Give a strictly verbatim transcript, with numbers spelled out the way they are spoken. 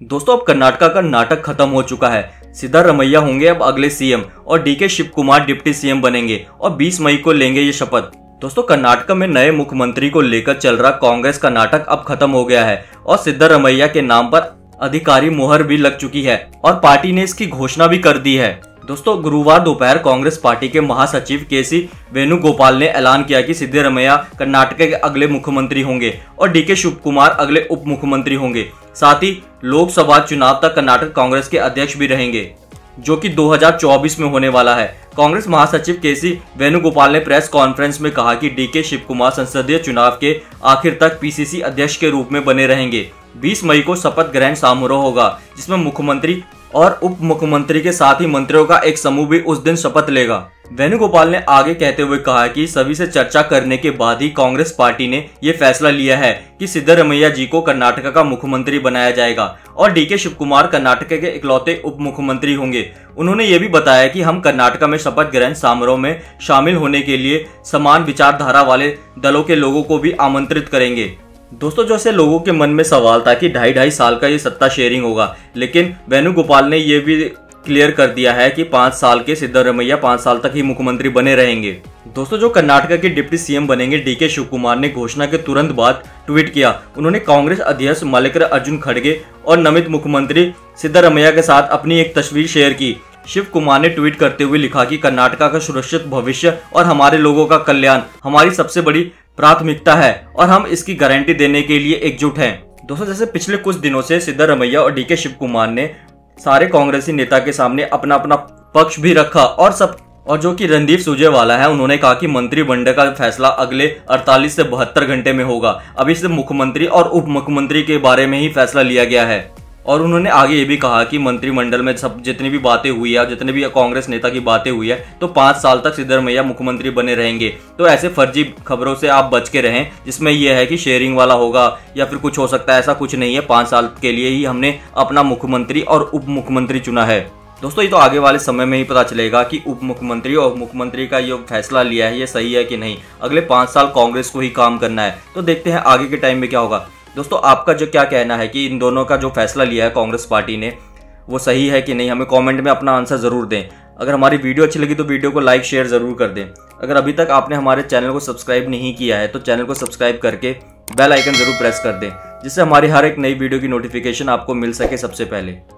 दोस्तों अब कर्नाटका का नाटक खत्म हो चुका है। सिद्धारमैया होंगे अब अगले सीएम और DK Shivakumar deputy CM बनेंगे और बीस मई को लेंगे ये शपथ। दोस्तों कर्नाटक में नए मुख्यमंत्री को लेकर चल रहा कांग्रेस का नाटक अब खत्म हो गया है और सिद्धारमैया के नाम पर अधिकारी मोहर भी लग चुकी है और पार्टी ने इसकी घोषणा भी कर दी है। दोस्तों गुरुवार दोपहर कांग्रेस पार्टी के महासचिव के सी वेणुगोपाल ने ऐलान किया कि सिद्धारमैया कर्नाटक के अगले मुख्यमंत्री होंगे और डीके शिव कुमार अगले उप मुख्यमंत्री होंगे। साथ ही लोकसभा चुनाव तक कर्नाटक कांग्रेस के अध्यक्ष भी रहेंगे, जो कि दो हज़ार चौबीस में होने वाला है। कांग्रेस महासचिव के सी वेणुगोपाल ने प्रेस कॉन्फ्रेंस में कहा कि डीके शिव कुमार संसदीय चुनाव के आखिर तक पीसीसी अध्यक्ष के रूप में बने रहेंगे। बीस मई को शपथ ग्रहण समारोह होगा, जिसमें मुख्यमंत्री और उप मुख्यमंत्री के साथ ही मंत्रियों का एक समूह भी उस दिन शपथ लेगा। वेणुगोपाल ने आगे कहते हुए कहा कि सभी से चर्चा करने के बाद ही कांग्रेस पार्टी ने यह फैसला लिया है कि सिद्धारमैया जी को कर्नाटक का मुख्यमंत्री बनाया जाएगा और डीके शिव कुमार कर्नाटक के इकलौते उप मुख्यमंत्री होंगे। उन्होंने ये भी बताया कि हम कर्नाटक में शपथ ग्रहण समारोह में शामिल होने के लिए समान विचारधारा वाले दलों के लोगों को भी आमंत्रित करेंगे। दोस्तों जैसे लोगों के मन में सवाल था कि ढाई ढाई साल का ये सत्ता शेयरिंग होगा, लेकिन वेणुगोपाल ने यह भी क्लियर कर दिया है कि पांच साल के सिद्धारमैया पांच साल तक ही मुख्यमंत्री बने रहेंगे। दोस्तों जो कर्नाटक के डिप्टी सीएम बनेंगे डीके शिव कुमार ने घोषणा के तुरंत बाद ट्वीट किया। उन्होंने कांग्रेस अध्यक्ष मल्लिकार्जुन खड़गे और नमित मुख्यमंत्री सिद्धारमैया के साथ अपनी एक तस्वीर शेयर की। शिव कुमार ने ट्वीट करते हुए लिखा कि कर्नाटका का सुरक्षित भविष्य और हमारे लोगों का कल्याण हमारी सबसे बड़ी प्राथमिकता है और हम इसकी गारंटी देने के लिए एकजुट हैं। दोस्तों जैसे पिछले कुछ दिनों से सिद्धारमैया और डीके शिव कुमार ने सारे कांग्रेसी नेता के सामने अपना अपना पक्ष भी रखा और सब और जो कि रणदीप सुरजेवाला है, उन्होंने कहा कि मंत्रिमंडल का फैसला अगले अड़तालीस से बहत्तर घंटे में होगा। अभी से मुख्यमंत्री और उप मुख्यमंत्री के बारे में ही फैसला लिया गया है और उन्होंने आगे ये भी कहा कि मंत्रिमंडल में सब जितनी भी बातें हुई है, जितने भी कांग्रेस नेता की बातें हुई है, तो पांच साल तक सिद्धारमैया मुख्यमंत्री बने रहेंगे। तो ऐसे फर्जी खबरों से आप बच के रहें जिसमें यह है कि शेयरिंग वाला होगा या फिर कुछ हो सकता है, ऐसा कुछ नहीं है। पांच साल के लिए ही हमने अपना मुख्यमंत्री और उप मुख्यमंत्री चुना है। दोस्तों ये तो आगे वाले समय में ही पता चलेगा कि उप मुख्यमंत्री और मुख्यमंत्री का ये फैसला लिया है ये सही है कि नहीं। अगले पांच साल कांग्रेस को ही काम करना है, तो देखते हैं आगे के टाइम में क्या होगा। दोस्तों आपका जो क्या कहना है कि इन दोनों का जो फैसला लिया है कांग्रेस पार्टी ने वो सही है कि नहीं, हमें कमेंट में अपना आंसर जरूर दें। अगर हमारी वीडियो अच्छी लगी तो वीडियो को लाइक शेयर जरूर कर दें। अगर अभी तक आपने हमारे चैनल को सब्सक्राइब नहीं किया है तो चैनल को सब्सक्राइब करके बेल आइकन जरूर प्रेस कर दें, जिससे हमारी हर एक नई वीडियो की नोटिफिकेशन आपको मिल सके सबसे पहले।